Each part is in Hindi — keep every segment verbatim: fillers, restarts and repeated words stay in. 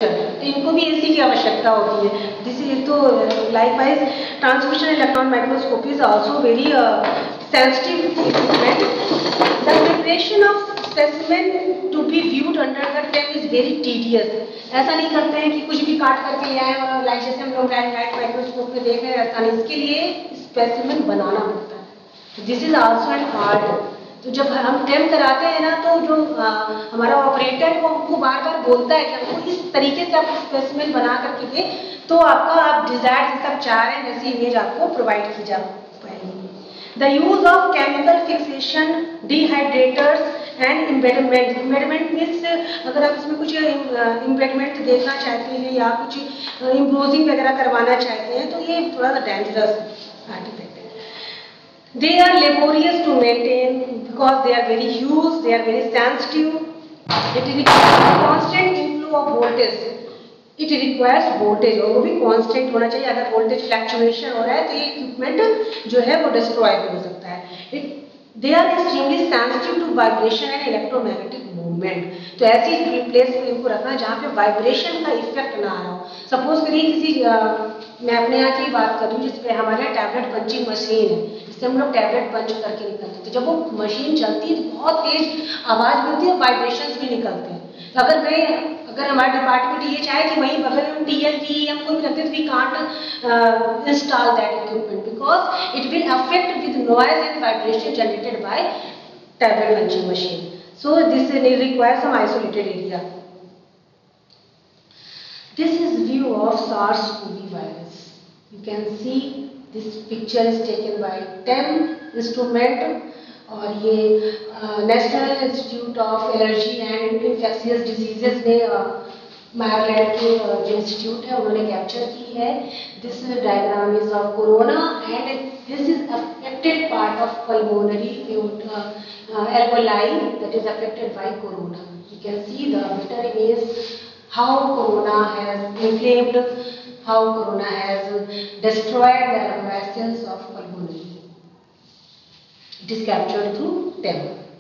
इनको भी एसी की आवश्यकता होती है। दिस इज तो likewise transmission electron microscopy is also very sensitive equipment. The preparation of specimen to be viewed under the TEM is very tedious. ऐसा नहीं करते हैं कि कुछ भी काट करके ले आए और लाइट जैसे हम लोग लाइट माइक्रोस्कोप में देख रहे हैं, ऐसा नहीं। इसके लिए स्पेसिमेन बनाना पड़ता है। This is also an art. तो जब हम टेम कराते हैं ना, तो जो आ, हमारा ऑपरेटर वो हमको बार बार बोलता है कि हमको इस तरीके से आप स्पेसिमेन बना करके दे, तो आपका आप डिजायर जैसा आप चाह रहे हैं वैसी इमेज आपको प्रोवाइड की जा पाएगी। The use of chemical fixation, dehydrators and embedment. Embedment means अगर आप इसमें कुछ इम्बेडमेंट देखना चाहते हैं या कुछ इम्ब्रोजिंग वगैरह करवाना चाहते हैं, तो ये थोड़ा सा डेंजरस आर्टिफैक्ट है। They are laborious to maintain because they are very huge, they are very sensitive. It requires constant inflow of voltage. It requires voltage, और वो भी constant होना चाहिए। अगर voltage fluctuation हो रहा है तो ये equipment जो है वो destroy भी हो सकता है। It, they are extremely sensitive to vibration and electromagnetic movement. तो ऐसी प्लेस में इनको रखना जहाँ पे वाइब्रेशन का इफेक्ट ना आ रहा हो। सपोज करिए किसी आ, मैं अपने यहाँ की बात कर रही हूँ जिसपे हमारे टैबलेट पंचिंग मशीन है, जिससे हम लोग टैबलेट पंच करके निकलते हैं। तो जब वो मशीन चलती है तो बहुत तेज आवाज मिलती है, वाइब्रेशंस भी निकलते हैं। तो अगर मैं अगर हमारा डिपार्टमेंट ये चाहे कि वहीं बगल में टी एल जी एम को भी रखते, तो we can't install that equipment because it will affect with noise and vibration generated by tablet punching machine. So this requires some isolated area. This is view of SARS-CoV virus. You can see this picture is taken by TEM instrument, और ये national institute of allergy and infectious diseases ने मायरलैंड के जो इंस्टीट्यूट है उन्होंने कैप्चर की है। This diagram is of corona and this is affected part of pulmonary alveoli that is affected by corona. You can see the better image how corona has inflamed, how corona has destroyed the air vessels of pulmonary. It is captured through TEM.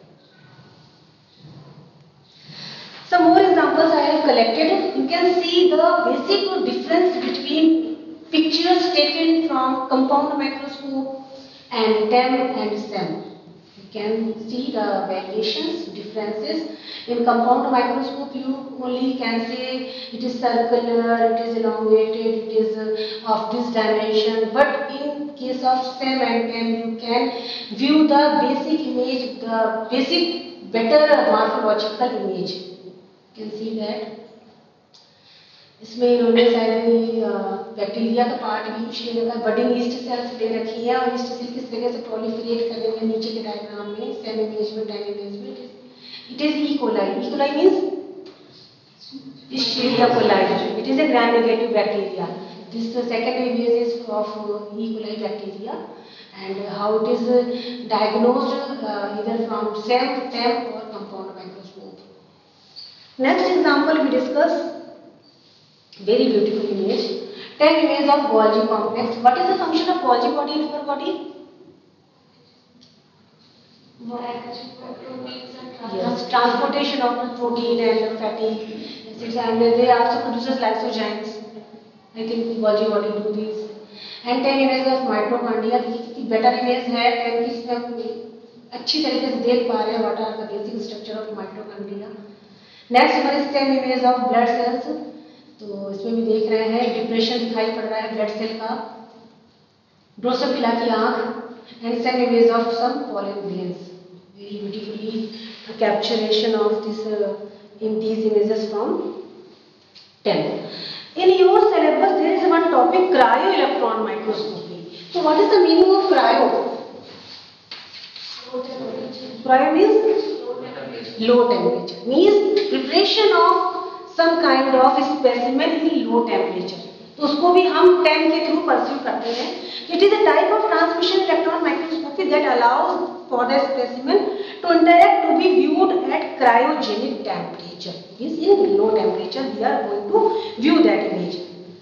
Some more examples I have collected. You can see the basic difference between pictures taken from compound microscope and TEM and SEM. Can see the variations, differences. In compound microscope you only can say it is circular, it is elongated, it is uh, of this dimension, but in case of SEM and TEM you can view the basic image, the basic better morphological image. You can see that इसमें इन्होंने शायद बैक्टीरिया का पार्ट भी शेयर रखा है, बडिंग ईस्ट सेल्स ले रखी है और ईस्ट सेल किस तरह से प्रोलिफरेट करेंगे नीचे के डायग्राम में सेम इमेज में टाइम इमेज में it is E coli. E coli means Escherichia coli. It is a gram negative bacteria. This second image is of E. coli bacteria and how it is diagnosed uh, either from SEM, TEM or compound microscope. Next example we discuss. Very beautiful image. TEM image of Golgi complex. What is the function of Golgi body in our body? Yes, transportation of protein and fatty acids, and they also produces lysozymes. I think Golgi body do this. And TEM image of mitochondria. देखिए better image है TEM की, इसमें हम अच्छी तरीके से देख पा रहे हैं what are the basic structure of mitochondria. Next one is TEM image of blood cells. तो इसमें भी देख रहे हैं डिप्रेशन दिखाई पड़ रहा है ब्लड सेल का, ड्रोसोफिला की आंख and same image of some pollen grains. Very beautifully capturation of this in these images from TEM. In your syllabus there is one topic cryo electron microscopy. तो what is the meaning of cryo? Cryo means low temperature, means preparation of some kind of specimen in low temperature. तो उसको भी हम TEM के थ्रू परस्यू करते हैं. It is a type of transmission electron microscopy that allows for the specimen to interact to be viewed at cryogenic temperature. Is in low temperature we are going to view that image.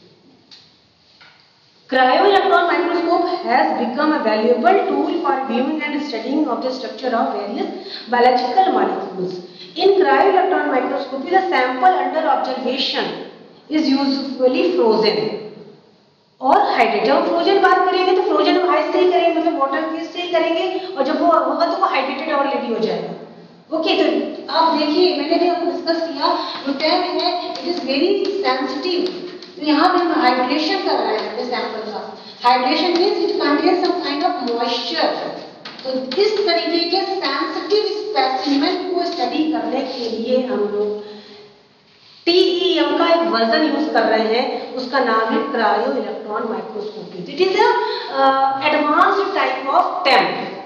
Cryo-electron microscope has become a valuable tool for viewing and studying of the structure of various biological molecules. In cryo-electron microscopy, the sample under observation is usually frozen और हाइड्रेट। जब फ्रोजन बात करेंगे तो फ्रोजन हम आइस से ही करेंगे, मतलब वाटर के से ही करेंगे, और जब वो होगा तो वो हाइड्रेटेड ऑलरेडी हो जाएगा। ओके, तो आप देखिए मैंने भी आपको डिस्कस किया, जो टैम है इट इज वेरी सेंसिटिव। तो यहाँ पे हम हाइड्रेशन कर रहे हैं अपने सैंपल का। Hydration means it contains some kind of moisture. तो इस तरीके के सेंसिटिव स्पेसिमेन को स्टडी करने के लिए हम लोग टी ई एम का एक वर्जन यूज कर रहे हैं, उसका नाम है cryo electron microscopy. It is a advanced type of TEM.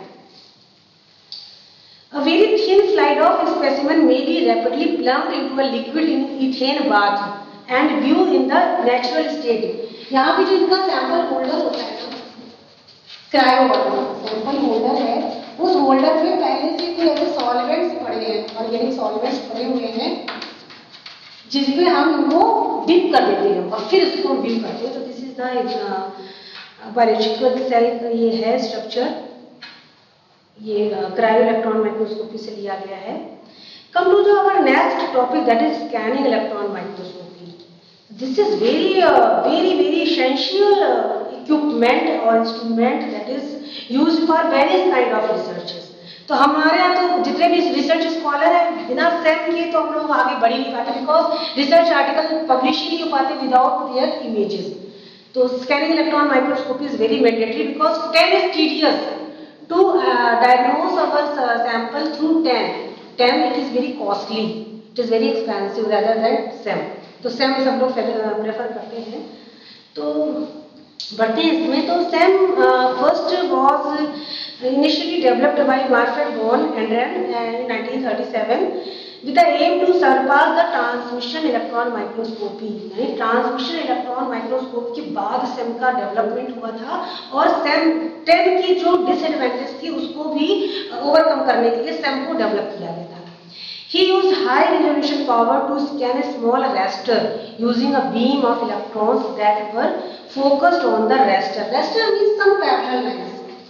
A very thin slide of specimen may be rapidly plumbed into a liquid in ethane bath and viewed in the natural state. यहाँ पे जो इनका सैंपल होल्डर होता है ना, क्रायो वाला सैंपल होल्डर है, उस होल्डर में पहले से कोई ऐसे सॉल्वेंट्स पड़े हैं, ऑर्गेनिक सॉल्वेंट्स पड़े हुए हैं, जिसमें हम इनको डिप कर देते हैं और फिर उसको हम व्यू करते हैं। तो this is the biological cell, ये है स्ट्रक्चर, ये क्रायो इलेक्ट्रॉन माइक्रोस्कोपी से लिया गया है। Come to the our next topic, that is scanning electron microscopy. This is very very very essential equipment और instrument that is used for various kind of researches. तो हमारे यहाँ तो जितने भी रिसर्च स्कॉलर हैं, बिना सेम के तो हम लोग आगे बढ़ ही नहीं पाते, बिकॉज रिसर्च आर्टिकल पब्लिश ही नहीं हो पाते विदाउट देयर इमेजेस। तो scanning electron microscopy is very mandatory because TEM is tedious to uh, diagnose our uh, sample through TEM. TEM it is very costly, it is very expensive rather than SEM. तो SEM सब लोग प्रेफर करते हैं। तो बढ़ते हैं इसमें। तो SEM first was initially developed by Manfred von Andren in nineteen thirty-seven with the aim to surpass the transmission electron microscopy। यानी ट्रांसमिशन इलेक्ट्रॉन माइक्रोस्कोप के बाद SEM का डेवलपमेंट हुआ था और SEM टेम की जो डिसएडवांटेज थी उसको भी ओवरकम करने के लिए SEM को डेवलप किया गया था। He used high resolution power to scan a small raster using a beam of electrons that were focused on the raster. Raster means some parallel lines.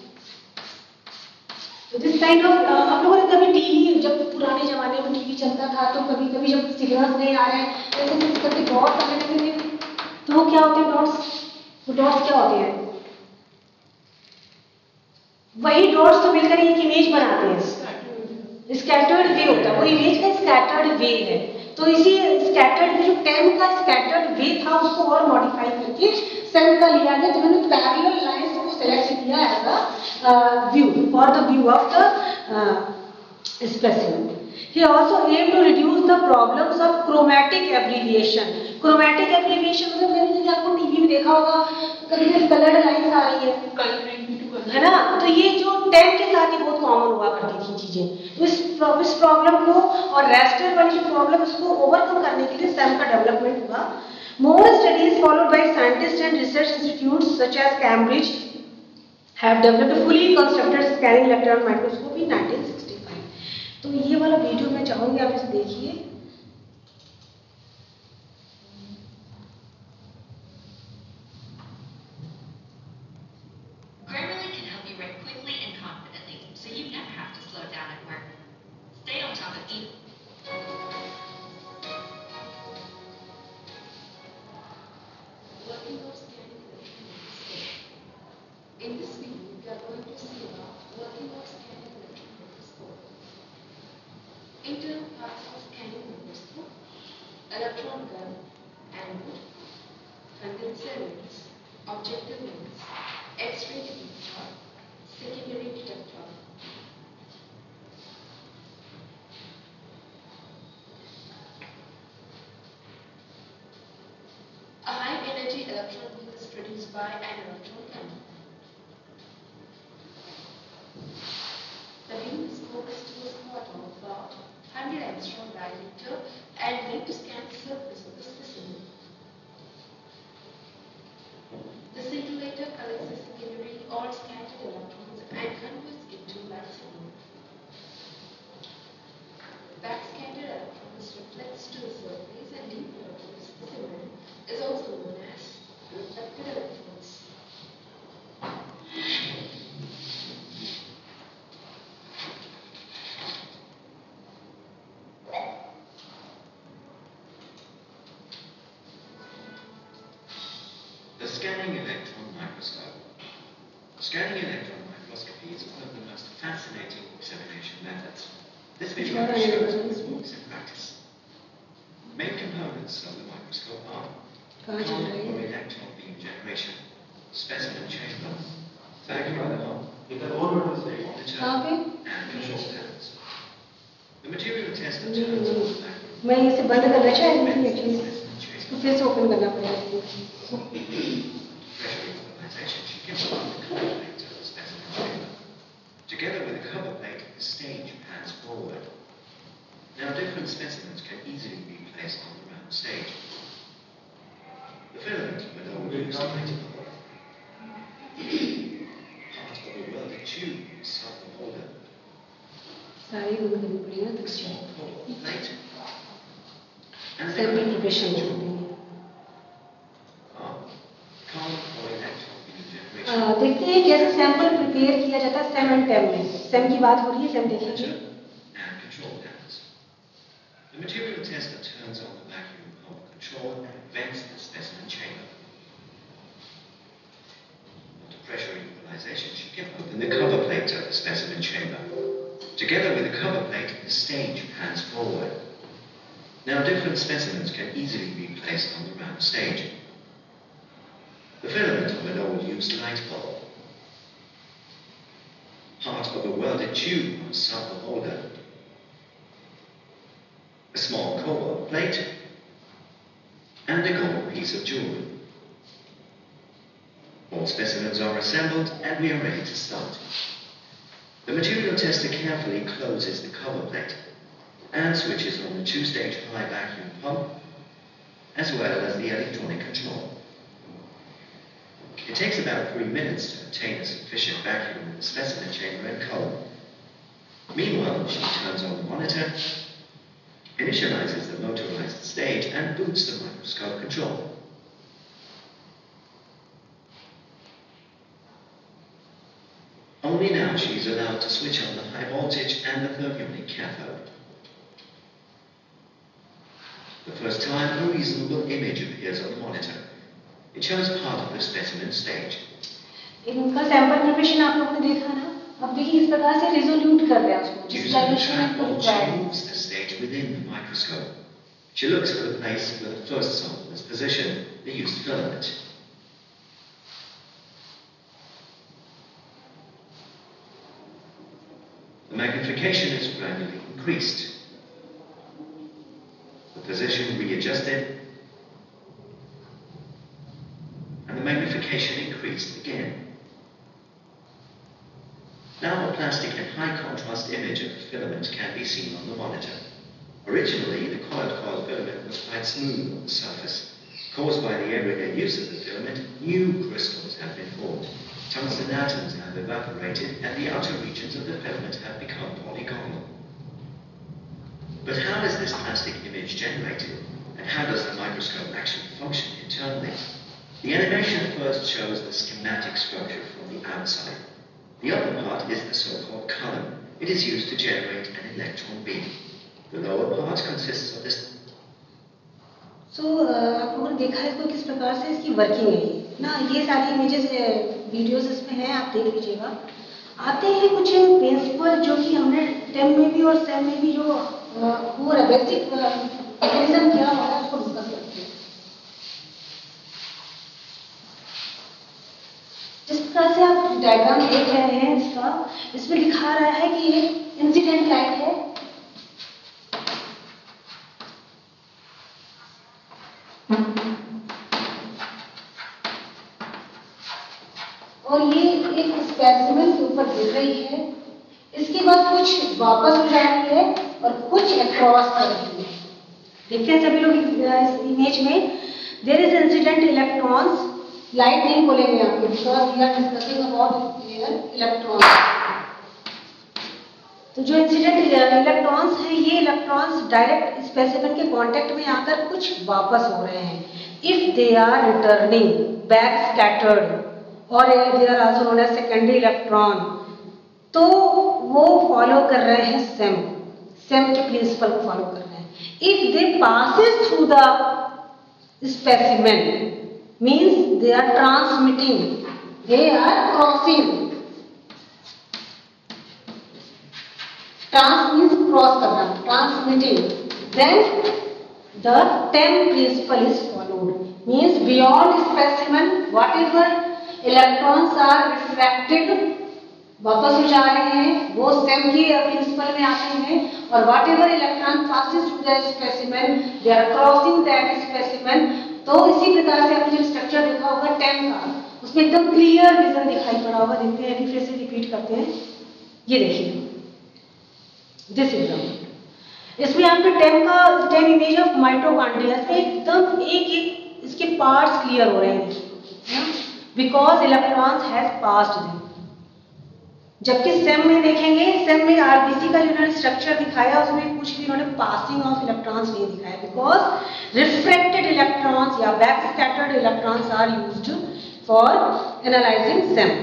तो दिस काइंड ऑफ, आप लोगों ने कभी टीवी, जब पुराने जमाने में टीवी चलता था तो कभी कभी जब सिग्नल्स नहीं आ रहे हैं तो ऐसे करके डॉट्स आने लगते थे, तो वो क्या होते हैं डॉट्स? वो डॉट्स क्या होते हैं? वही डॉट्स तो मिलकर एक इमेज बनाते हैं, स्कैटर्ड वे होता है, वो इमेज का स्कैटर्ड वे है। तो इसी स्कैटर्ड जो टेम का स्कैटर्ड वे था उसको और मॉडिफाई करके सेम का लिया गया, जिन्होंने पैरेलल लाइंस को सेलेक्ट किया as a view for the view of the specimen. He also aimed to reduce the problems of chromatic aberration. Chromatic aberration मतलब मैंने आपको टीवी में देखा होगा, कभी कभी कलर्ड लाइंस आ रही है है ना, तो ये जो टेम के साथ ही बहुत कॉमन हुआ करती थी चीजें। तो इस इस प्रॉब्लम को और रेस्टर वाली जो प्रॉब्लम इसको ओवरकम करने के लिए SEM का डेवलपमेंट हुआ। More studies followed by scientist and research institutes such as Cambridge have developed fully constructed scanning electron microscope in nineteen sixty five. तो ये वाला वीडियो मैं चाहूंगी आप इसे देखिए। In this video, we are going to see about working of scanning electron microscope. Internal parts of scanning microscope: electron gun, anode, condenser lens, objective lens, X-ray detector, secondary detector. A high energy electron beam is produced by an electron gun. The beam is focused to a spot of about one hundred angstrom diameter and made to scan the surface of the specimen. The scintillator collects the secondary or scattered electrons and converts it to light signal. That scattered electrons reflects to the surface and deep below the specimen is also known as reflected electrons. scanning electron microscope. Scanning electron microscopy is one of the most fascinating examination methods. This video shows its use in practice. Main components of the microscope are column or electron beam generation, specimen chamber, vacuum hole, monitor, and control panels. The material tester turns on the vacuum. मैं इसे बंद करना चाहती हूँ एक्चुअली Specimen तो फिर से ओपन करना पड़ेगा pressure equalization should give the cover plate to the specimen chamber. Together with the cover plate, the stage pans forward. Now different specimens can easily be placed on the round stage. The filament will always light up. Part of the welded tube inside the holder. सारी बंद करनी पड़ेगी The small core plate. And the sample column preparation करते हैं or electron beam generation. आ, देखते हैं कैसे सैंपल प्रिपेयर किया जाता है सेम एंड टैब में सेम की बात हो रही है सेम देखेंगे And control panels. The material tester turns on the vacuum pump control and vents the specimen chamber. After pressure equalization should give open the cover plate of the specimen chamber. Together with the cover plate, the stage pans forward. Now different specimens can easily be placed on the round stage. The filament of an old-used light bulb. Part of a welded tube outside the holder. A small cobalt plate. And a gold piece of jewelry. All specimens are assembled and we are ready to start. The material tester carefully closes the cover plate and switches on the two-stage high vacuum pump as well as the electronic control. It takes about three minutes to obtain a sufficient vacuum in the specimen chamber and column. Meanwhile, she turns on the monitor, initializes the motorized stage and boots the microscope control. Only now she is allowed to switch on the high voltage and the thermionic cathode. The first time, a reasonable image appears on the monitor. It shows part of the specimen stage. इनका सैंपल प्रिपरेशन आप लोगों ने देखा ना अब देखिए इस प्रकार से रिजोल्यूट कर रहे हैं उसको जिस Using the डायमेंशन में trackball, रिक्वायर्ड she है moves the stage within the microscope. She looks for the place where the first sample is positioned, the used filament. The magnification is gradually increased. The position readjusted, and the magnification increased again. Now a plastic and high contrast image of the filament can be seen on the monitor. Originally, the coiled coil filament was quite smooth on the surface. Caused by the everyday use of the filament, new crystals have been formed. Tungsten atoms have evaporated and the outer regions of the filament have become polygonal. But how is this plastic image generated? And how does the microscope actually function internally? The animation first shows the schematic structure from the outside. The upper part is the so-called column. It is used to generate an electron beam. The lower part consists of this. So so, आप लोगों ने देखा इसको किस प्रकार से इसकी वर्किंग है ना ये सारी इमेजेस वीडियोस इसमें हैं आप देख लीजिएगा आते हैं कुछ प्रिंसिपल जो कि हमने टेम में भी और सेम में भी जो वो बेसिक मैकेनिज्म क्या होता है उसको डिस्कस करते हैं जिस प्रकार से आप डायग्राम देख रहे हैं इसका इसमें दिखा रहा है कि ये इंसिडेंट लाइट है और ये एक स्पेसिमेन के ऊपर गिर रही है इसके बाद कुछ वापस हो जा रही है और कुछ अक्रॉस कर रही है देखते हैं सभी लोग इस इमेज में there is incident electrons light नहीं बोलेंगे आपको because we are discussing about electrons तो जो इंसिडेंट इलेक्ट्रॉन्स हैं ये इलेक्ट्रॉन्स डायरेक्ट स्पेसिमेन के कांटेक्ट में आकर कुछ वापस हो रहे हैं if they are returning back scattered और they are also known as secondary electron तो वो फॉलो कर रहे हैं सेम सेम के प्रिंसिपल को फॉलो कर रहे हैं if they passes through the specimen means they are transmitting, they are crossing. Trans means cross करना, transmitting. Then the T E M principle is followed. Means beyond specimen, whatever electrons are refracted, वापस हो जा रहे हैं, वो सेम की प्रिंसिपल में आते हैं. और whatever electron passes through the specimen, they are crossing that specimen. तो इसी प्रकार से आपने जो स्ट्रक्चर देखा होगा टेम का, उसमें एकदम क्लियर विजन दिखाई पड़ा होगा. देखते हैं, फिर से रिपीट करते हैं. ये देखिए, दिस इज द, इसमें आपने टेम का टेम इमेज ऑफ माइटोकॉन्ड्रिया, इसमें एकदम एक एक इसके पार्ट्स क्लियर हो रहे हैं, because electrons has passed them. जबकि सेम में देखेंगे, सेम में आरबीसी का जो इन्होंने स्ट्रक्चर दिखाया उसमें कुछ भी इन्होंने पासिंग ऑफ इलेक्ट्रॉन्स नहीं दिखाया, बिकॉज रिफ्रैक्टेड इलेक्ट्रॉन्स या back scattered electrons are used for analysing SEM.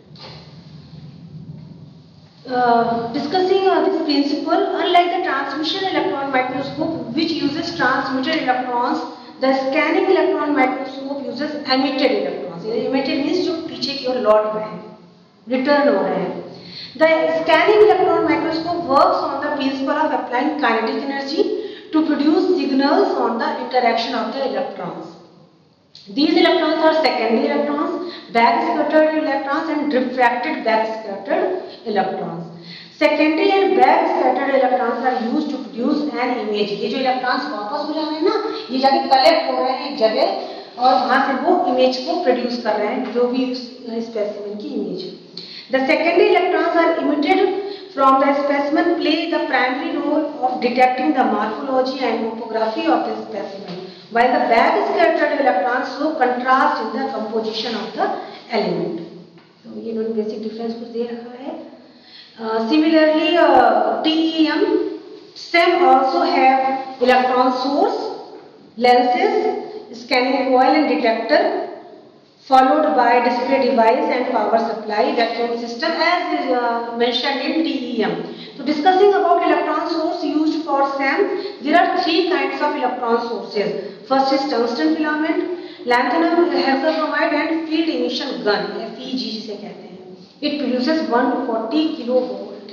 Uh, discussing uh, this principle, unlike the transmission electron microscope which uses transmitted electrons, the scanning electron microscope uses emitted electrons. Emitted means जो पीछे की ओर लौट रहे हैं, return हो रहे हैं. The scanning electron microscope works on the principle of applying kinetic energy to produce signals on the interaction of the electrons. These electrons are secondary electrons, back-scattered electrons and refracted back-scattered electrons. Secondary and back-scattered electrons are used to produce an image. ये जो electrons वापस हो जा रहे हैं ना, ये जाके collect हो रहे हैं एक जगह और वहाँ से वो image को produce कर रहे हैं, जो भी specimen की image. The secondary electrons are emitted from the specimen, play the primary role of detecting the morphology and topography of the specimen, while the back-scattered electrons show contrast in the composition of the element. तो ये इन्होंने basic difference कुछ दे रखा है. Uh, similarly, uh, T E M, SEM also have electron source, lenses, scanning coil and detector, followed by display device and power supply vacuum system as is uh, mentioned in T E M. So discussing about electron source used for SEM, there are three kinds of electron sources. First is tungsten filament, lanthanum hexabromide and field emission gun, F E G जिसे कहते हैं. It produces one to forty kilovolt.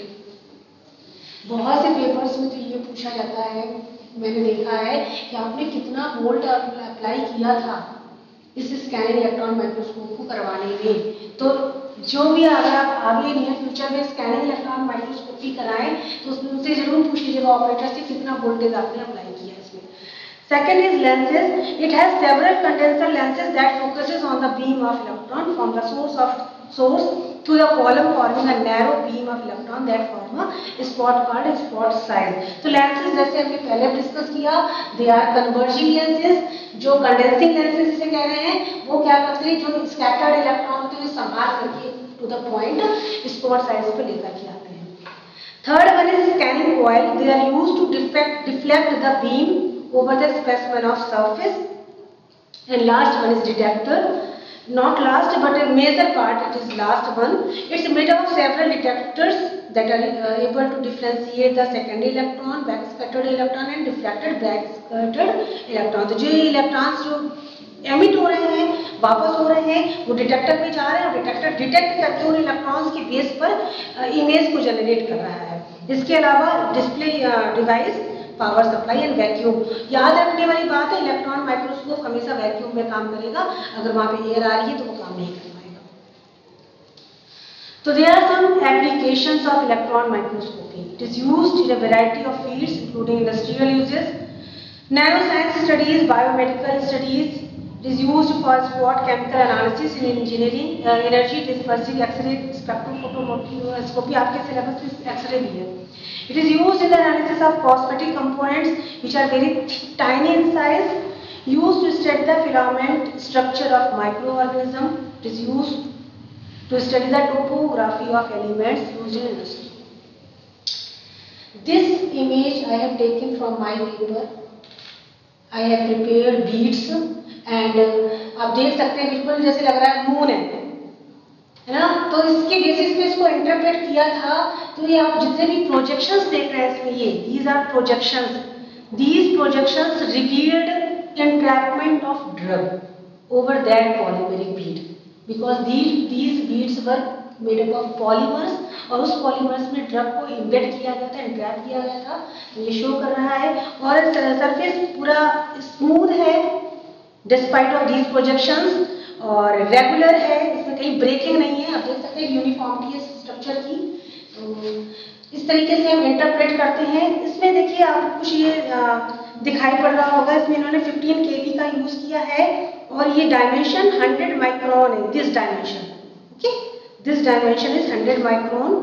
बहुत से पेपर्स में तो ये पूछा जाता है, मैंने देखा है कि आपने कितना वोल्ट अप्लाई किया था इस स्कैनिंग इलेक्ट्रॉन माइक्रोस्कोप को करवाने में. तो जो भी अगर आप आगे नियर फ्यूचर में स्कैनिंग इलेक्ट्रॉन माइक्रोस्कोपी कराएं तो उसमें उनसे जरूर पूछ लीजिएगा ऑपरेटर से कितना वोल्टेज आपने अप्लाई किया इसमें. Second is lenses. It has several condenser lenses that focuses on the beam of electron from the source of source to the column, forming a narrow beam of electron that form a spot called a spot size. तो lenses जैसे हमने पहले डिस्कस किया, they are converging lenses. जो कंडेंसिंग lenses जिसे कह रहे हैं वो क्या करते हैं, जो scattered इलेक्ट्रॉन होते हैं संभाल करके to the point spot size पे लेकर के आते हैं. Third one is scanning coil. They are used to deflect deflect the beam over the specimen of surface. And last one is detector. Not last but a major part, it is last one. It's made up of several detectors that are uh, able to differentiate the secondary electron, backscattered electron and diffracted backscattered electron. तो जो इलेक्ट्रॉन्स जो एमिट हो रहे हैं, वापस हो रहे हैं, वो डिटेक्टर में जा रहे हैं और डिटेक्टर डिटेक्ट करके उन इलेक्ट्रॉन्स की बेस पर इमेज को जनरेट कर रहा है. इसके अलावा display device, power supply and vacuum. याद रखने वाली बात है, इलेक्ट्रॉन माइक्रोस्कोप हमेशा वैक्यूम में काम करेगा. अगर वहां पे एयर आ रही है तो वो काम नहीं कर पाएगा. तो there are some applications of electron microscopy. It is used in a variety of fields including industrial uses, nano science studies, biomedical studies. It is used for spot chemical analysis in engineering, uh, energy dispersing X-ray spectrophotometry. आपके सिलेबस में X-ray भी है. It is used in the analysis of cosmetic components which are very tiny in size, used to study the filament structure of microorganism. It is used to study the topography of elements used in industry. This image I have taken from my paper. I have prepared beads and uh, आप देख सकते हैं बिल्कुल जैसे लग रहा है मून है, है ना. तो इसके बेसिस पे इसको इंटरप्रेट किया था. तो ये आप जितने भी प्रोजेक्शंस देख रहे हैं इसमें, ये these are projections. These projections revealed entrapment of drug. over that polymeric bead because these these beads were made up of polymers और उस polymers में drug को embed किया गया था, entrap किया गया था, ये show कर रहा है और surface पूरा smooth है despite of these projections और regular है, इसमें कहीं breaking नहीं है, आप देख सकते हैं uniformity है structure की, तो इस तरीके से हम इंटरप्रेट करते हैं। इसमें देखिए आप कुछ ये दिखाई पड़ रहा होगा, इसमें इन्होंने फिफ्टीन केवी का यूज किया है और ये डायमेंशन हंड्रेड माइक्रोन है, this dimension, okay, this dimension is hundred micron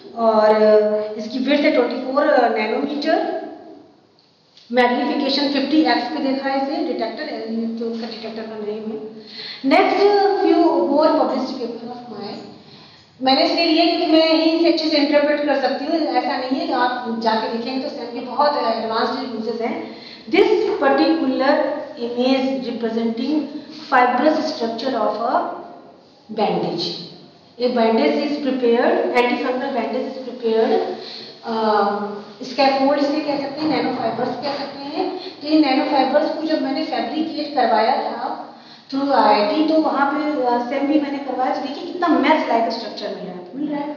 और इसकी विड्थ है twenty four nanometer, magnification fifty X पे देखा है इसे डिटेक्टर, जो उसका डिटेक्टर का नेम है। Next few more published paper of my, मैंने इसलिए लिया क्योंकि मैं यही से अच्छे से इंटरप्रेट कर सकती हूँ, ऐसा नहीं है कि आप जाके देखेंगे तो सेम के बहुत एडवांस्ड यूजेस हैं। This particular image representing fibrous structure of a bandage, a bandage is prepared, antifungal bandage is prepared, scaffold इसे कह सकते हैं, नैनो फाइबर्स कह सकते हैं। तो इन नैनो फाइबर्स को जब मैंने फैब्रिकेट करवाया था थ्रू आई आई टी, तो वहाँ पे सेम भी मैंने करवाया, तो देखिए कितना मैच लाइक स्ट्रक्चर मिल रहा है मिल रहा है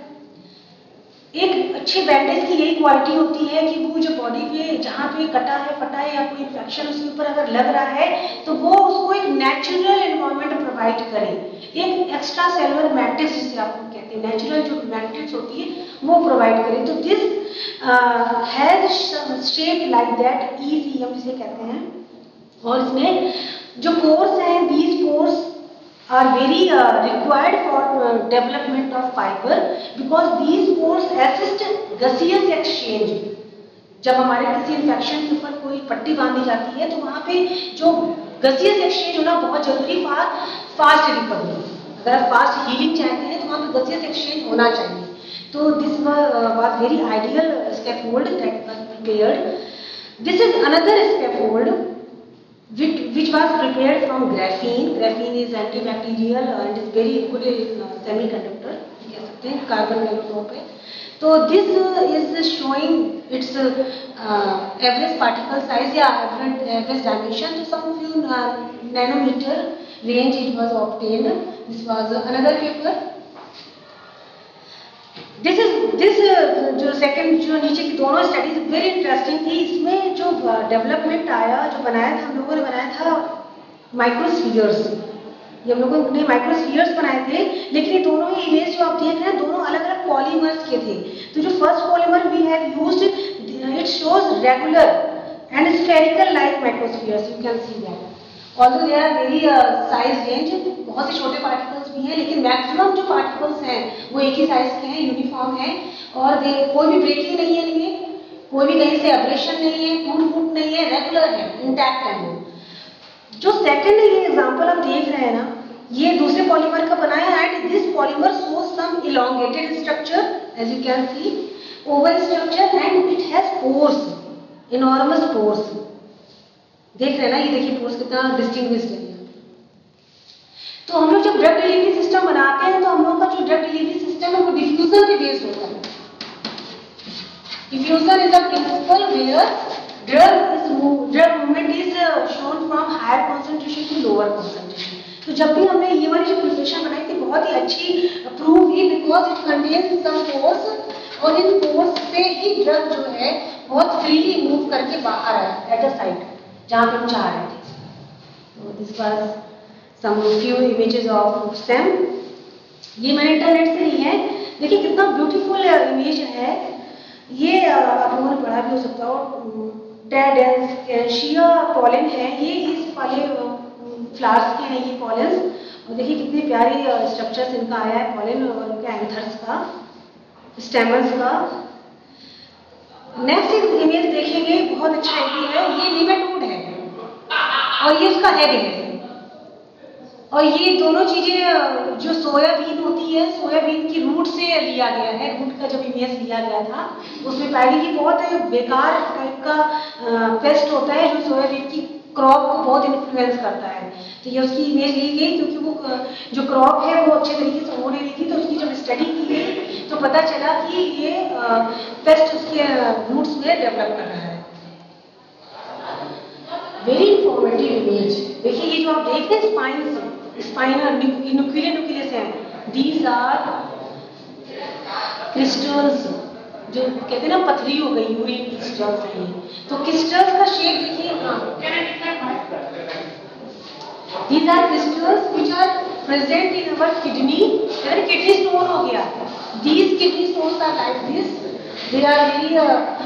एक अच्छी बैंडेज की यही क्वालिटी होती है कि वो जो बॉडी पे जहाँ पे कटा है फटा है या कोई इन्फेक्शन उसके ऊपर अगर लग रहा है तो वो उसको एक नेचुरल एनवायरनमेंट प्रोवाइड करे, एक एक्स्ट्रा सेलुलर मैट्रिक्स जिसे आप कहते हैं, नेचुरल जो मैट्रिक्स होती है वो प्रोवाइड करे। तो this has shape like that, E C M जिसे कहते हैं, और इसमें जो पोर्स हैं, these pores are very uh, required for uh, development of fiber because these pores assist gaseous exchange। जब हमारे किसी इन्फेक्शन के ऊपर कोई पट्टी बांधी जाती है तो वहाँ पे जो gaseous exchange होना बहुत जरूरी फॉर फास्ट रिकवरी, अगर आप फास्ट हीलिंग चाहते हैं तो वहाँ पे gaseous exchange होना चाहिए। तो this was very ideal scaffold that was prepared. This is another scaffold Which, which was prepared from graphene. Graphene is antibacterial and is very good in uh, semiconductor, कह सकते हैं, कार्बन नैनोट्यूब पे। तो this uh, is showing its uh, average particle size या average, average dimension. तो some few uh, nanometer range it was obtained. This was uh, another paper. This is this uh, जो सेकंड जो नीचे की दोनों स्टडीज वेरी इंटरेस्टिंग थी। इसमें जो डेवलपमेंट आया, जो बनाया था हम लोगों ने बनाया था माइक्रोस्फीयर्स, ये हम लोगों ने माइक्रोस्फीयर्स बनाए थे, लेकिन ये दोनों ही इमेज जो आप देख रहे हैं दोनों अलग अलग पॉलीमर्स के थे। तो जो first polymer we have used it shows regular and spherical like microspheres, you can see that. Although there are very size range, बहुत से छोटे पार्टिकल्स भी हैं, लेकिन मैक्सिमम जो पार्टिकल्स हैं वो एक ही साइज के हैं, यूनिफॉर्म है, और दे कोई भी ब्रेकिंग नहीं है इनमें, कोई भी कहीं से एब्रेशन नहीं है, टूट फूट नहीं है, रेगुलर है, इंटैक्ट है वो। जो सेकंड ये एग्जांपल आप देख रहे हैं ना, ये दूसरे पॉलीमर का बनाया है and this polymer shows some elongated structure as you can see, oval structure and it has pores, enormous pores, देख रहे हैं ना, ये देखिए पोर्स कितना डिस्टिंग्विश्ड है। तो हम लोग जब ड्रग डिलीवरी सिस्टम बनाते हैं तो हम लोग का जो ड्रग डिलीवरी सिस्टम है वो डिफ्यूजन पे बेस्ड होता है। Diffusion is a principle where drug is drug movement is shown from higher concentration to lower concentration. तो जब भी हमने ये वाली जो प्रिपरेशन बनाई थी बहुत ही अच्छी प्रूव हुई because it contains some pores, और इन पोर्स से ही ड्रग जो है बहुत फ्रीली मूव करके बाहर आया एट द साइट जहाँ पे हम चाह रहे थे। तो this was some few images of stem. ये मैंने इंटरनेट से ली है, देखिए कितना ब्यूटीफुल इमेज है ये, आप लोगों ने पढ़ा भी हो सकता हो। डेडेंशिया पॉलन है ये, इस वाले फ्लावर्स के हैं ये पॉलन्स, और देखिए कितनी प्यारी स्ट्रक्चर्स इनका आया है, पॉलन और इनके एंथर्स का, स्टेमन्स का। नेक्स्ट इमेज देखेंगे, बहुत अच्छा है, ये निमेटोड है और ये उसका एग है, और ये दोनों चीजें जो सोयाबीन होती है, सोयाबीन की रूट से लिया गया है। रूट का जब इमेज लिया गया था उसमें पाई कि बहुत बेकार टाइप का पेस्ट होता है जो सोयाबीन की क्रॉप को बहुत इन्फ्लुएंस करता है। तो ये उसकी इमेज ली गई क्योंकि वो जो क्रॉप है वो अच्छे तरीके से हो नहीं रही थी, तो उसकी जब स्टडी की गई तो पता चला कि ये पेस्ट उसके रूट्स में डेवलप कर रहा है। Very informative image. देखिए ये जो आप देख रहे हैं स्पाइन स्पाइनल न्यूक्लियर न्यूक्लियस है, दीज आर क्रिस्टल्स, जो कहते हैं ना पथरी हो गई, यूरिन क्रिस्टल्स है। तो क्रिस्टल्स का शेप देखिए, these are crystals which are present in our kidney. अगर किडनी स्टोन हो गया, these kidney stones are like this, they are very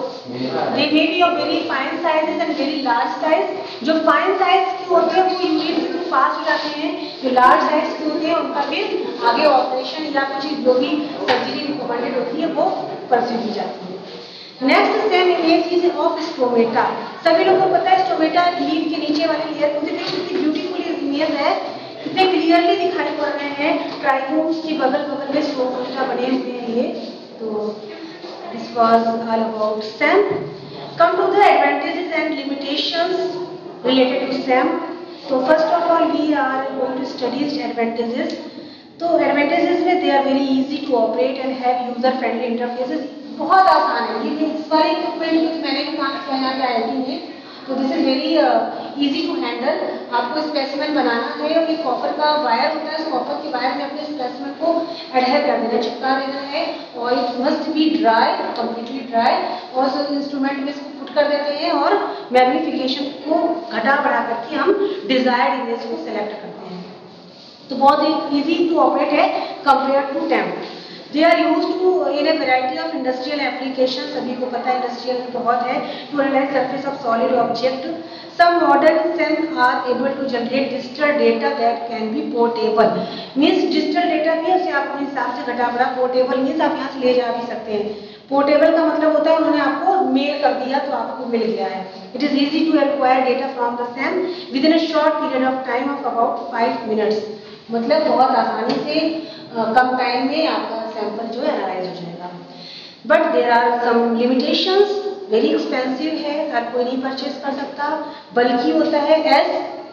they may be of very fine sizes and very large size। जो fine size के होते हैं वो यूरिन के थ्रू पास हो जाते हैं, जो large size के होते हैं उनका फिर आगे ऑपरेशन या कुछ जो भी सर्जरी रिकमेंडेड होती है वो परस्यू की जाती है। Next SEM image is of stomata. सभी लोगों को पता है स्टोमेटा लीफ के नीचे वाले लेयर मुझे कितनी ब्यूटीफुल इमेज है, कितने क्लियरली दिखाई पड़ रहे हैं, ट्राइकोम्स की बगल बगल में स्टोमेटा बने हुए हैं ये। तो this was all about S E M. Come to the advantages and limitations related to S E M. So first of all we are going to study its advantages. तो advantages में they are very easy to operate and have user friendly interfaces। बहुत आसान है ये इस बार इक्विपमेंट कुछ मैंने भी काम किया यहाँ पे आई आई टी में, तो this is very easy to handle. आपको स्पेसिमेन बनाना है और ये कॉपर का वायर होता है, इस कॉपर के वायर में अपने स्पेसिमेन को एडहेर कर देना, चिपका देना है, और it must be dry, completely dry. और सो इंस्ट्रूमेंट में इसको पुट कर देते हैं और मैग्निफिकेशन को घटा बढ़ा करके हम डिजायर्ड इमेज को सेलेक्ट करते हैं। तो बहुत ही इजी टू ऑपरेट है compare to TEM. They are used to in a variety of industrial applications। सभी को पता है इंडस्ट्रियल में बहुत है, to analyze surface of solid object। Some modern S E M are able to generate digital data that can be portable। Means digital data भी उसे आप अपने हिसाब से घटा बढ़ा, portable means आप यहाँ से ले जा भी सकते हैं। Portable का मतलब होता है उन्होंने आपको मेल कर दिया तो आपको मिल गया है। It is easy to acquire data from the S E M within a short period of time of about five minutes। मतलब बहुत आसानी से uh, कम टाइम में आपका सैंपल जो है एनालाइज हो जाएगा। But there are some limitations, very expensive है, हर कोई नहीं परचेज कर सकता, बल्कि होता है एस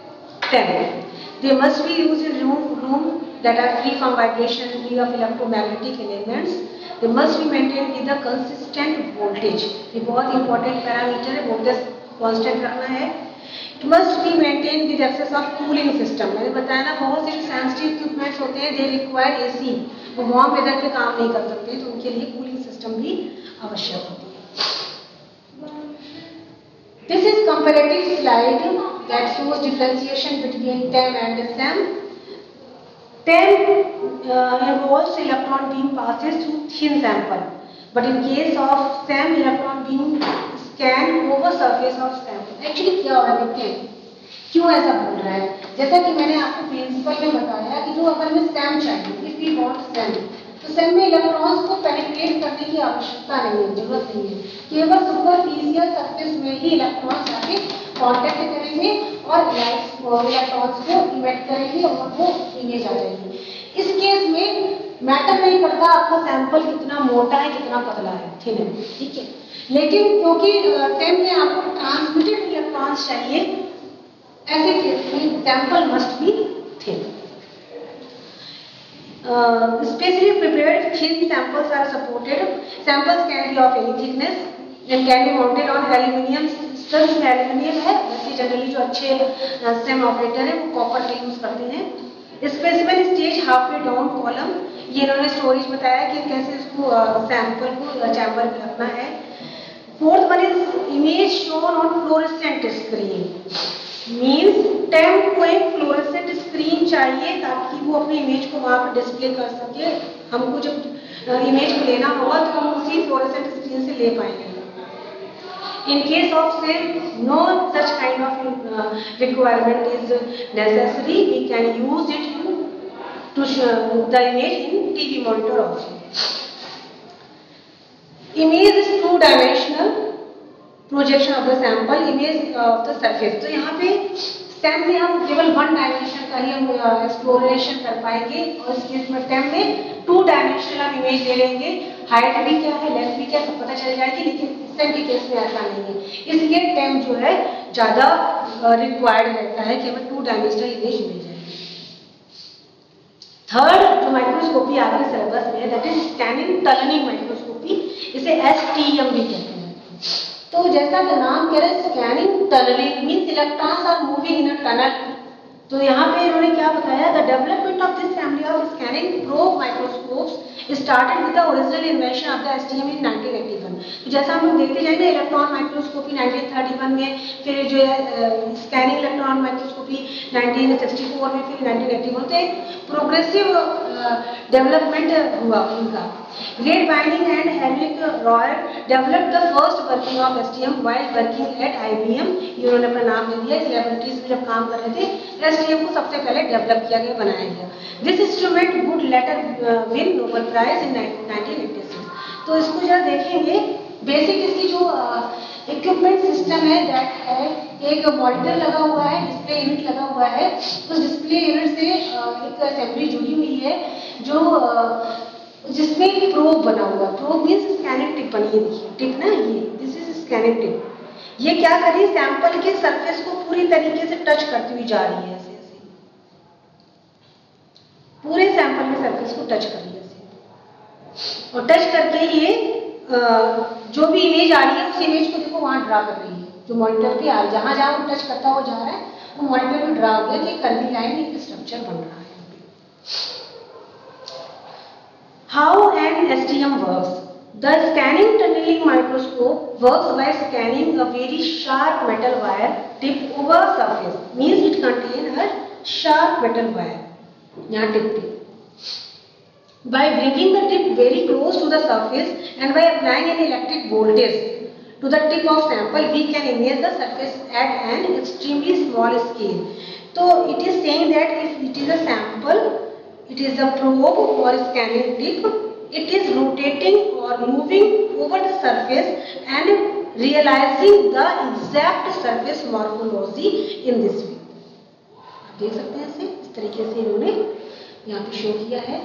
टेन। They must be use in room room that are free from vibration, free of electromagnetic elements. They must be maintain with a consistent voltage. ये बहुत इंपॉर्टेंट पैरामीटर है, वोल्टेज कांस्टेंट रखना है। It must be maintained with access of cooling system। मैंने बताया ना बहुत से सेंसिटिव इक्विपमेंट्स होते हैं, दे रिक्वायर एसी, वो वार्म वेदर पे काम नहीं कर सकते, तो उनके लिए कूलिंग सिस्टम भी आवश्यक होती है। This is comparative slide that shows differentiation between TEM and S E M। TEM involves electron beam passes through thin sample, but in case of S E M electron beam scan over surface of sample। Actually क्या हो रहा है देखते हैं क्यों ऐसा बोल रहा है। जैसा कि मैंने आपको प्रिंसिपल में बताया कि जो अपन में S E M चाहिए, if we want S E M, तो S E M में इलेक्ट्रॉन्स को पेनिट्रेट करने की आवश्यकता नहीं है, जरूरत नहीं है। केवल सुपरफिशियल सरफेस में ही इलेक्ट्रॉन्स आके कांटेक्ट करेंगे और इलेक्ट्रॉन्स को इमिट करेंगे और वो इमेज आ जाएगी। इस केस में मैटर नहीं करता आपका सैंपल कितना मोटा है कितना पतला है, थिन है, ठीक है। लेकिन क्योंकि टेम में आपको ट्रांसमिटेड इलेक्ट्रॉन्स चाहिए, ऐसे केस में sample must be thin. Specially prepared thin samples are supported. Samples can be of any thickness and can be mounted on aluminium studs. में एल्यूमिनियम है, वैसे जनरली जो अच्छे S E M ऑपरेटर हैं वो कॉपर का यूज करते हैं। Specimen stage half way down column, ये इन्होंने स्टोरेज बताया कि कैसे इसको सैंपल को चैम्बर में रखना है। Fourth one is image shown on fluorescent screen. Means TEM को एक फ्लोरेसेंट स्क्रीन चाहिए ताकि वो अपनी इमेज को वहां पर डिस्प्ले कर सके। हमको जब इमेज को लेना होगा तो हम उसी फ्लोरेसेंट स्क्रीन से ले पाएंगे। In case of S E M, no such kind of uh, requirement is necessary. We can use it to, to show the image in T V monitor also. Image is two-dimensional projection of the sample, image of the surface। तो यहाँ पे S E M में हम केवल वन डायमेंशन का ही हम एक्सप्लोरेशन कर पाएंगे और इस केस में टेम में टू डायमेंशनल हम इमेज ले लेंगे। हाइट भी क्या है, लेंथ भी क्या है, सब पता चल जाएगी। लेकिन S E M के केस में ऐसा नहीं है, इसलिए टेम जो है ज्यादा रिक्वायर्ड रहता है कि हमें टू डायमेंशनल इमेज मिल जाएगी। थर्ड जो माइक्रोस्कोपी आपके सिलेबस में है that is scanning tunnelling microscopy, इसे एस टी एम भी कहते हैं। तो जैसा कि नाम कह रहे हैं scanning tunnelling means electrons are moving in a tunnel. तो यहाँ पे इन्होंने क्या बताया, the development of this family of scanning probe microscopes started with the original invention of the STM in nineteen eighty one. तो जैसा हम लोग देखते जाएंगे electron microscopy nineteen thirty one में, फिर जो है scanning electron microscopy nineteen sixty four में, फिर नाइनटीन एटी वन। तो एक प्रोग्रेसिव डेवलपमेंट हुआ उनका। Great Binding and Henrik Royer developed the first working of S T M while working at I B M। इन्होंने अपना नाम ले दिया, लैबोरेटरीज में जब काम कर रहे थे S T M को सबसे पहले डेवलप किया गया, बनाया गया। This instrument would later win Nobel Prize in nineteen eighty six. तो इसको जरा देखेंगे, बेसिक इसकी जो इक्विपमेंट सिस्टम है दैट है, एक मॉनिटर लगा हुआ है, डिस्प्ले यूनिट लगा हुआ है। उस डिस्प्ले यूनिट से एक असेंबली जुड़ी हुई है जो जिसमें प्रोब बना हुआ। प्रोब मीन्स स्कैनिंग टिप बनी है, देखिए टिप ना, ये दिस इज स्कैनिंग टिप। ये क्या कर रही है, सैंपल के सरफेस को पूरी तरीके से टच करती हुई जा रही है, ऐसे ऐसे पूरे सैंपल के सरफेस को टच कर रही है ऐसे। और टच करके ये जो भी इमेज आ रही है उस इमेज को देखो वहां ड्रा कर रही है, जो मॉनिटर पे आ रही है, जहां जहां वो टच करता हुआ जा रहा है वो मॉनिटर पे ड्रा हो गया कि कर्वी लाइन एक स्ट्रक्चर बन रहा है। How an S T M works? The scanning tunneling microscope works by scanning a very sharp metal wire tip over surface. Means it contains a sharp metal wire. यहाँ tip पे. By bringing the tip very close to the surface and by applying an electric voltage to the tip of sample, we can image the surface at an extremely small scale. So it is saying that if it is a sample, it is a probe or scanning tip, it is rotating or moving over the surface and realizing the exact surface morphology in this way। आप देख सकते हैं इसे इस तरीके से इन्होंने यहाँ पे शो किया है।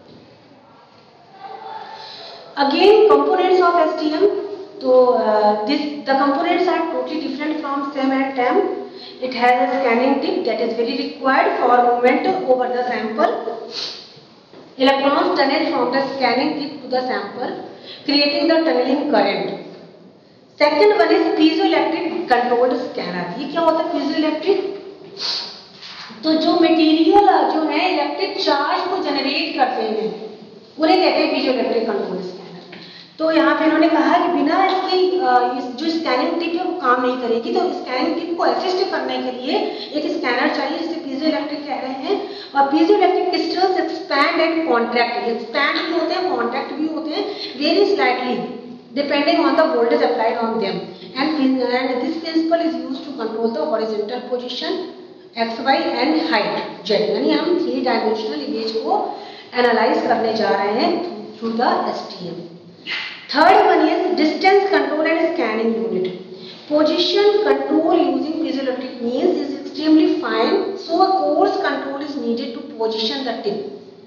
Again components of S T M, तो this the components are totally different from SEM and T E M। It has a scanning tip that is very required for movement over the sample. Electrons tunnel from the scanning tip to the sample, creating the tunneling current. Second one is piezoelectric controlled scanner। ये क्या होता है piezoelectric? तो जो मटेरियल जो है इलेक्ट्रिक चार्ज को जनरेट करते हैं उन्हें कहते हैं piezoelectric controlled scanner। तो यहाँ पे इन्होंने कहा कि बिना इसकी इस जो स्कैनिंग टिप है वो काम नहीं करेगी, तो स्कैनिंग टिप को असिस्ट करने के लिए एक स्कैनर चाहिए जिसे पीजोइलेक्ट्रिक कह रहे हैं। और piezoelectric crystals expand and contract, expand भी होते हैं कॉन्ट्रैक्ट भी होते हैं very slightly depending on the voltage applied on them and and this principle is used to control the horizontal position X Y and height Z. यानी हम थ्री डायमेंशनल इमेज को एनालाइज करने जा रहे हैं through the STM. Third one is distance control and scanning unit. Position control using piezoelectric means is extremely fine, so a coarse control is needed to position the tip.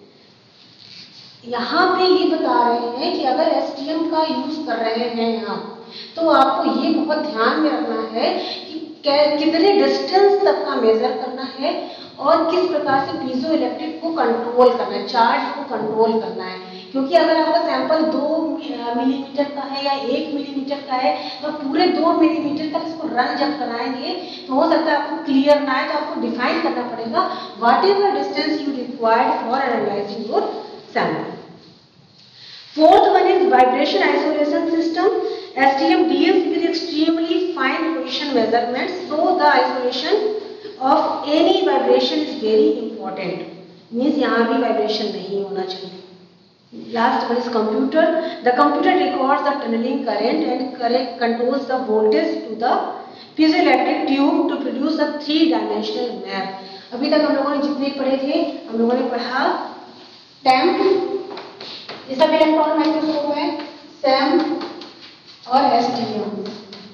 यहाँ पे ये बता रहे हैं कि अगर S T M का यूज कर रहे हैं आप, तो आपको ये बहुत ध्यान में रखना है कि कितने डिस्टेंस तक का मेजर करना है और किस प्रकार से पीजो इलेक्ट्रिक को कंट्रोल करना है, चार्ज को कंट्रोल करना है। क्योंकि अगर आपका सैंपल दो मिलीमीटर का है या एक मिलीमीटर का है तो पूरे दो मिलीमीटर तक इसको रन जब कराएंगे तो हो सकता है आपको क्लियर ना आए, तो आपको डिफाइन करना पड़ेगा what is the distance you required for analysing your sample. Fourth one is vibration isolation system. S T M deals with extremely fine position measurements, so the isolation of any vibration is very important. Means यहाँ भी वाइब्रेशन नहीं होना चाहिए। Last one is computer. The computer records the tunneling current and correct controls the voltage to the piezoelectric tube to produce a three-dimensional map. अभी तक हम लोगों ने जितने पढ़े थे, हम लोगों ने पढ़ा टेम, ये सब इलेक्ट्रॉन माइक्रोस्कोप है, सेम और S T M।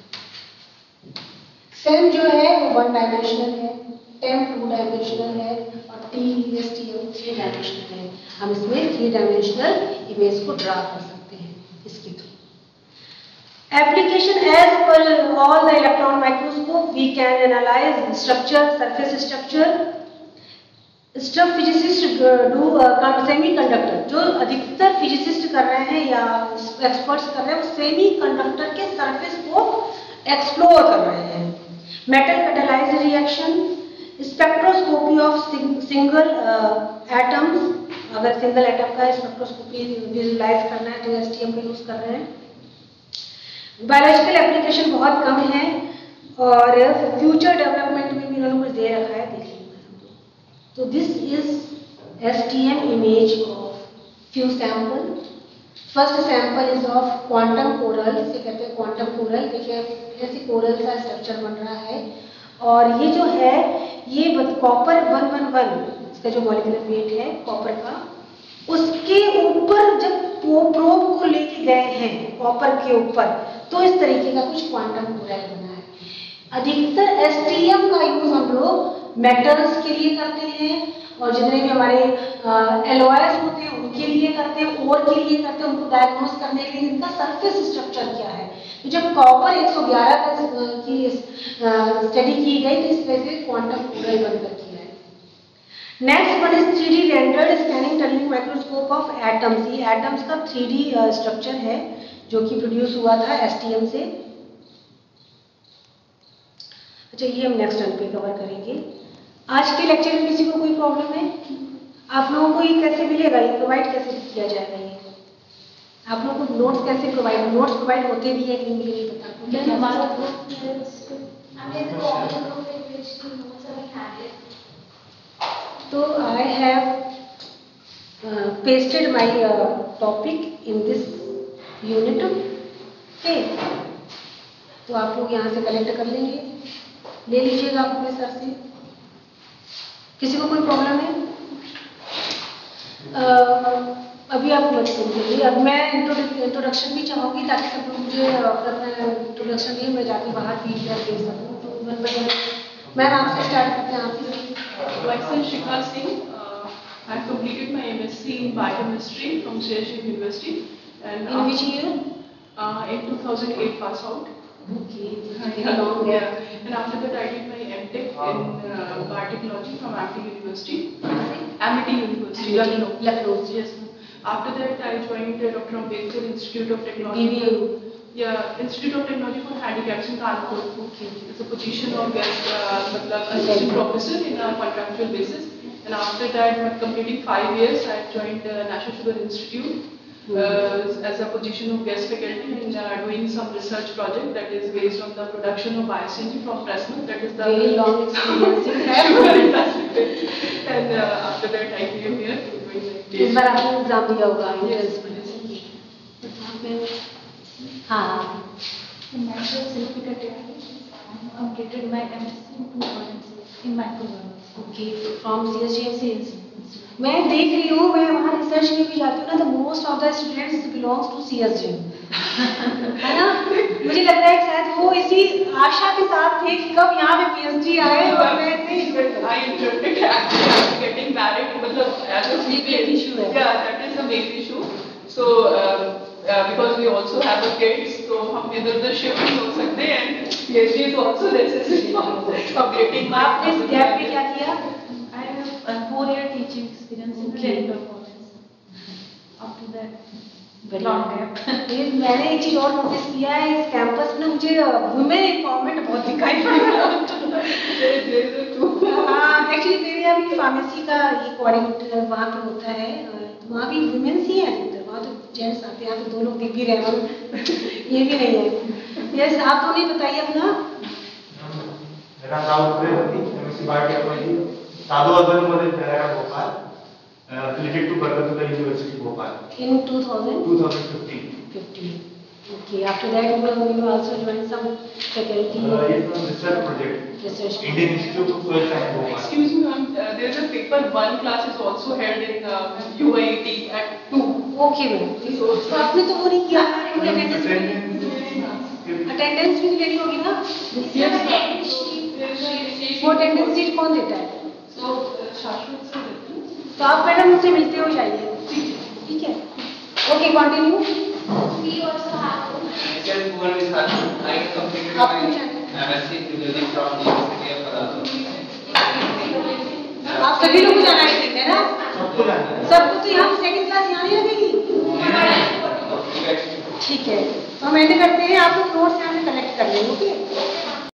सेम जो है वो वन डायमेंशनल है, टेम टू डायमेंशनल है और T S T M three dimensional है। हम इसमें थ्री डायमेंशनल इमेज को ड्रा कर सकते हैं इसके थ्रू। Application as per all the electron microscope we can analyse structure, surface structure, stuff physicist do semiconductor, जो अधिकतर फिजिसिस्ट कर रहे हैं या एक्सपर्ट्स कर रहे हैं वो सेमी कंडक्टर के सरफेस को एक्सप्लोर कर रहे हैं। Metal catalysed reaction, spectroscopy of single atoms, अगर सिंगल एटम का स्पेक्ट्रोस्कोपी विजुलाइज करना है तो एसटीएम का यूज कर रहे हैं। बायोलॉजिकल एप्लीकेशन बहुत कम है और फ्यूचर डेवलपमेंट में भी इन्होंने कुछ दे रखा है, देखिए। तो this is STM image of few sample. First sample is of quantum coral, इसे कहते हैं क्वांटम कोरल। देखिए ऐसी कोरल का स्ट्रक्चर बन रहा है और ये जो है ये कॉपर वन वन वन, इसका जो मॉलिक्यूलर वेट है कॉपर का, उसके ऊपर जब वो प्रोब को लेके गए हैं कॉपर के ऊपर, तो इस तरीके का कुछ क्वांटम कोरल बना है। अधिकतर एसटीएम का यूज हम लोग मेटल्स के लिए करते हैं और जितने भी हमारे एलॉयज होते हैं उनके लिए करते हैं, ओर के लिए करते हैं, उनको डायग्नोस करने के लिए इनका सरफेस स्ट्रक्चर क्या है। तो जब कॉपर एक सौ ग्यारह का की स्टडी की गई तो इस वजह से क्वांटम कोरल बनकर किया है। Next one is three D rendered scanning tunnelling microscope of atoms. ये एटम्स का थ्री डी स्ट्रक्चर है जो कि प्रोड्यूस हुआ था एसटीएम से। अच्छा, ये हम नेक्स्ट टर्न पे कवर करेंगे। आज के लेक्चर में किसी को कोई प्रॉब्लम है? आप लोगों को ये कैसे मिलेगा, ये प्रोवाइड कैसे किया जाएगा? ये आप लोगों को नोट्स कैसे प्रोवाइड, नोट्स प्रोवाइड होते भी है कि नहीं मुझे नहीं पता। हमारा ग्रुप हमने तो कॉमन ग्रुप में व्हिच टू नोट्स अभी हैड इट। तो I have pasted my topic in this unit. Okay, तो आप लोग यहाँ से कलेक्ट कर लेंगे, ले लीजिएगा आप अपने सर से। किसी को कोई प्रॉब्लम है? uh, अभी आप मत सुनिए, अब मैं इंट्रोडक्शन भी चाहूँगी ताकि सब लोग मुझे अपना इंट्रोडक्शन दिए, मैं जाके बाहर फीडबैक दे सकूँ। तो वन बाय वन मैम आपसे स्टार्ट करते हैं। आप Myself Shikha Singh. Uh, I have completed my M S C in biochemistry from C S U University. And in which year? Uh, in two thousand eight pass out. Okay, very long. Yeah. And after that I did my M Tech in uh, biotechnology from Amity University. Amity University, Lucknow. Lucknow. Yes. After that I joined uh, Doctor Ambedkar Institute of Technology. B B U. Yeah, Institute of Technology for Handicaps in Kanpur. Okay. It's a position of guest uh, matlab, assistant professor in a contractual basis. And after that, after completing five years, I joined the National Sugar Institute uh, as a position of guest faculty in uh, doing some research project that is based on the production of bio-C N G from press milk. That is the very long experience in that. sugar industry. And uh, after that, I came here to doing my PhD. इस बार आपने एग्जाम दिया होगा Yes. एंट्रेंस? हाँ, Myself Silvika Tiwari. I completed my M S C in two thousand six in microbiology. Okay, from C S G M C. मैं देख रही हूँ, मैं वहाँ रिसर्च में भी जाती हूँ ना, तो most of the students belongs to C S G, है ना? मुझे लग रहा है शायद वो इसी आशा के साथ थे कि कब यहाँ पे पीएचडी आए और मैं I interrupted actually getting married, मतलब as a big issue है। Yeah, that is a big issue. So um, uh, because we also have a kids, so हम इधर उधर shift नहीं हो सकते and PhD is also necessary of getting. आपने इस गैप में क्या किया? I have a four year teaching experience in Okay. dental college. After that, Very long long. gap. ये मैंने एक चीज और नोटिस किया है इस कैंपस में, मुझे वुमेन एम्पावरमेंट बहुत दिखाई पड़ा। हाँ, एक्चुअली मेरे अभी फार्मेसी का ये कोऑर्डिनेटर वहाँ पे होता है, तो वहाँ भी वुमेन्स ही है अधिकतर, वहाँ तो जेंट्स आते हैं, यहाँ तो दो लोग दिख भी रहे हैं, ये भी नहीं है। यस, आप तो नहीं बताइए अपना। मेरा नाम प्रेमती, एमएससी बायोटेक्नोलॉजी साधु आदर मध्ये झाला Bhopal, affiliated to Bhargavata University Bhopal In two thousand twenty fifteen. fifteen. Okay, after that you will you will also join some faculty Uh, it's a research project. research. Indian Institute of Soil Science Bhopal. Excuse me, ma'am. Uh, there is a paper one class is also held in uh, U I T at two. Okay ma'am, तो आपने तो वो नहीं किया, आपने अटेंडेंस अटेंडेंस भी लेनी होगी ना? वो अटेंडेंस शीट कौन देता है? So uh, शाश्वत से देते हैं। तो आप मैडम मुझसे मिलते हो जाइए, ठीक है? Okay, continue. We also have. Myself, Bhuvan Vishal. I completed आपको my जाना है? M S c Physiology from the University of Colorado. आप सभी लोग को जाना है ना? सबको जाना है। सबको तो यहाँ सेकंड क्लास यहाँ नहीं लगेगी। ठीक है, तो हम ऐसे करते हैं, आप लोग नोट्स यहाँ से कलेक्ट कर लेंगे, ओके?